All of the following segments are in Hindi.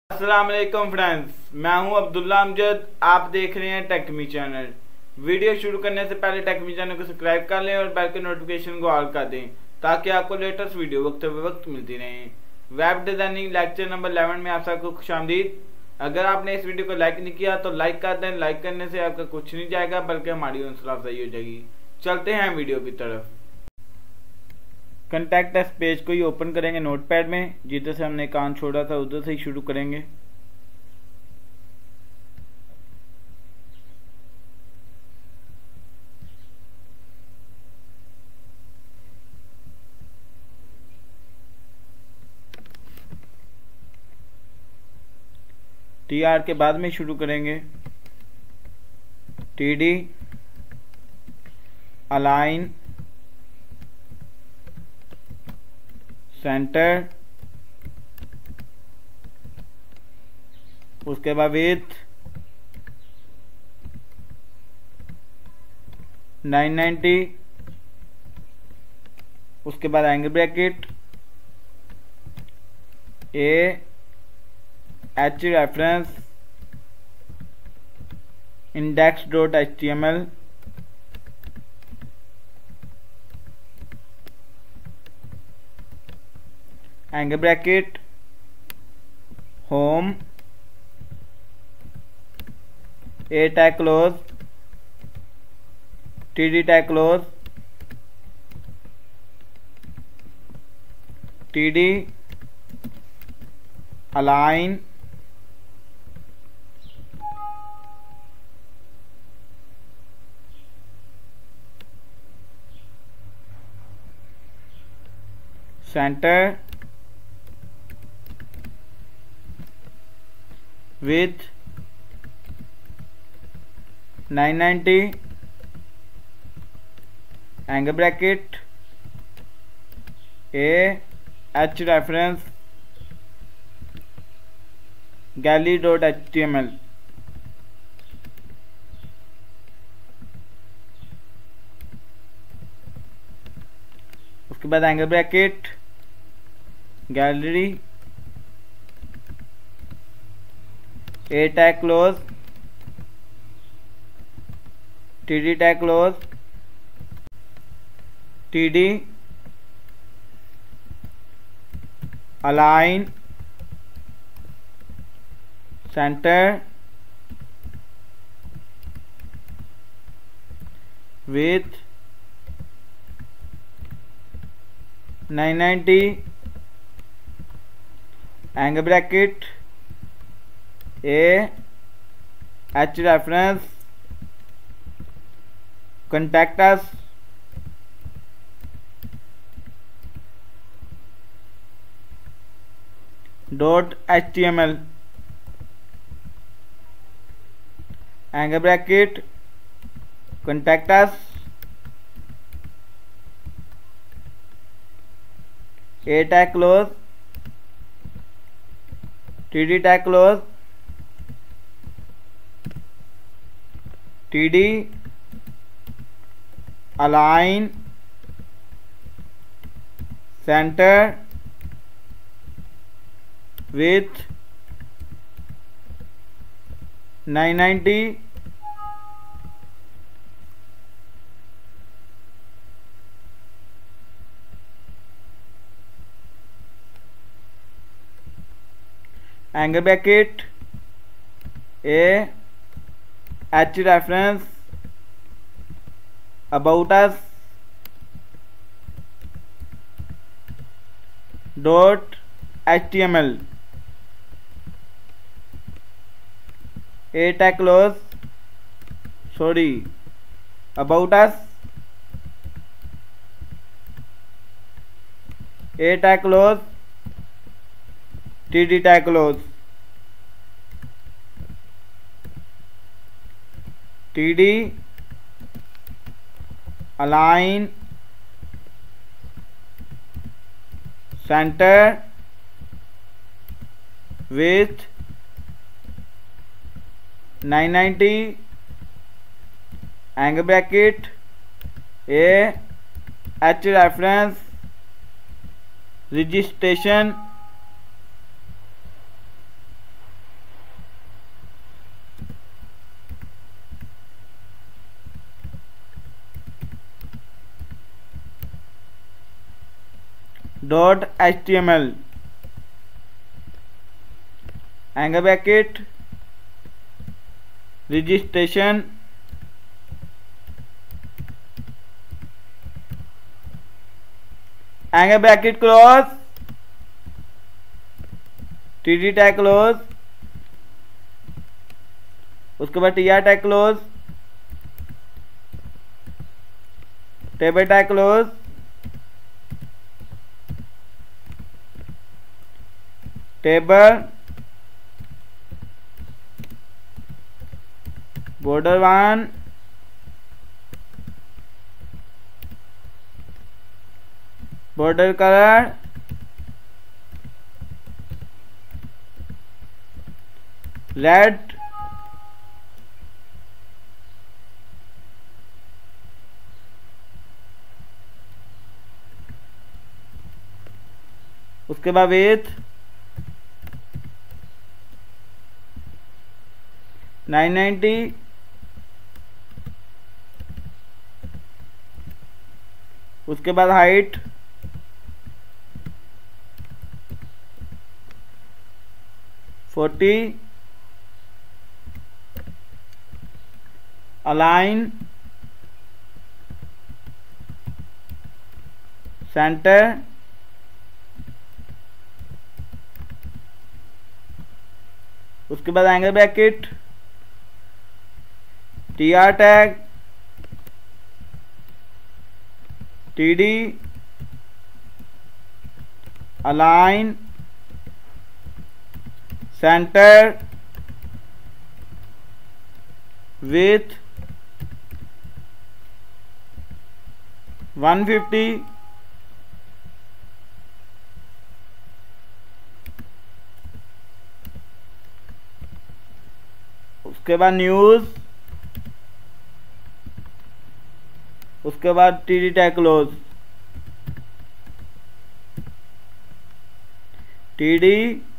अस्सलाम वालेकुम फ्रेंड्स, मैं हूं अब्दुल्ला अमजद। आप देख रहे हैं टेकमी चैनल। वीडियो शुरू करने से पहले टेकमी चैनल को सब्सक्राइब कर लें और बेल के नोटिफिकेशन को ऑल कर दें ताकि आपको लेटेस्ट वीडियो वक्त पे वक्त मिलती रहे। वेब डिज़ाइनिंग लेक्चर नंबर 11 में आप सबको खुशामदीद। अगर आपने इस वीडियो को लाइक नहीं किया तो लाइक कर दें। लाइक करने से आपका कुछ नहीं जाएगा बल्कि हमारी हौसला अफजाई हो जाएगी। चलते हैं वीडियो की तरफ। कंटेक्ट अस पेज को ही ओपन करेंगे नोटपैड में। जिधर से हमने काम छोड़ा था उधर से ही शुरू करेंगे। TR के बाद में शुरू करेंगे। TD अलाइन सेंटर, उसके बाद विथ 990, उसके बाद angle bracket H reference index.html angle bracket home A tag close TD tag close TD align centre with 990 angle bracket H reference gallery.html उसके बाद angle bracket gallery A tag close TD tag close TD align centre with 990 angle bracket H reference contact us .html angle bracket contact us A tag close TD tag close TD align center with 990 angle bracket H reference about us .html A tag close about us A tag close TD tag close TD align center with 990 angle bracket A H reference registration dot HTML angle bracket registration angle bracket close TD tag close, उसके बाद TR tag close, table tag close, table border 1 border colour red, उसके बाद विड्थ 990, उसके बाद हाइट 40, अलाइन सेंटर, उसके बाद angle bracket TR tag TD align centre with 150, उसके बाद न्यूज़, उसके बाद TD tag close, TD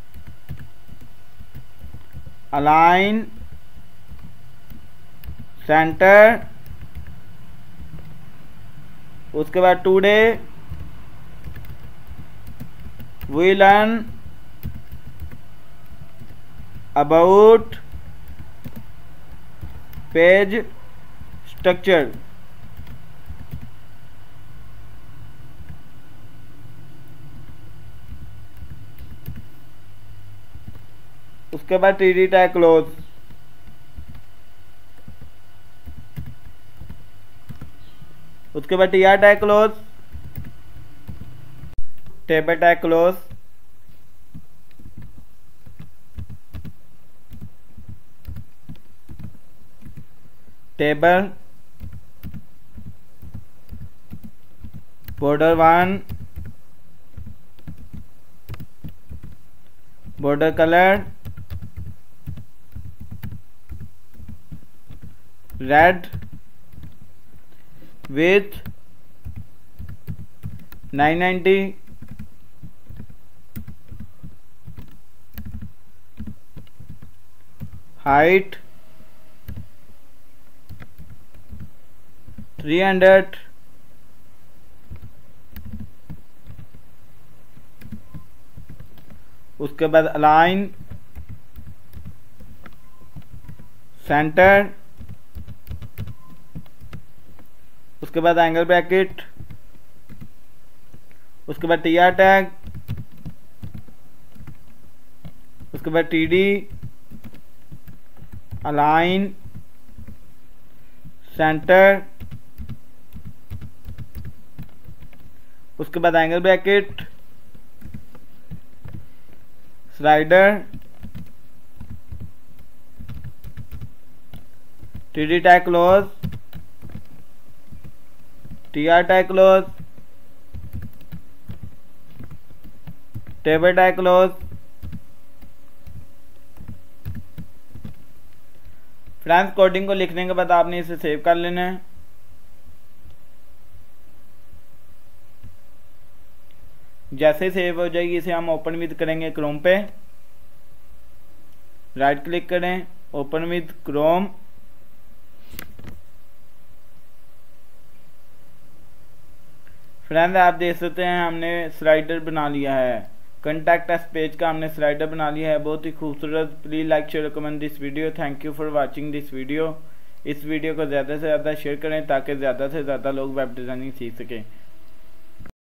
align centre, उसके बाद today we learn about page structure, उसके बाद TD टैग क्लोज, उसके बाद TR tag close, table tag close, table border 1 border colour red with 990, height 300, उसके बाद अलाइन सेंटर, उसके बाद एंगल ब्रैकेट, उसके बाद TR टैग, उसके बाद TD अलाइन सेंटर, उसके बाद angle bracket slider, TD tag close, TR tag close, table tag close. Friends coding को लिखने के बाद आपने इसे सेव कर लेना है। जैसे सेव हो जाएगी इसे हम ओपन विद करेंगे क्रोम पे, राइट क्लिक करें, ओपन विद क्रोम, फ्रेंड आप देख सकते हैं हमने स्लाइडर बना लिया है, कॉन्टैक्ट अस पेज का हमने स्लाइडर बना लिया है, बहुत ही खूबसूरत। Please like share comment this video. Thank you for watching this video. इस वीडियो को ज़्यादा से ज़्यादा शेयर करें ताकि ज़्यादा से ज़्यादा लोग वेब डिज़ाइनिंग सीख सकें।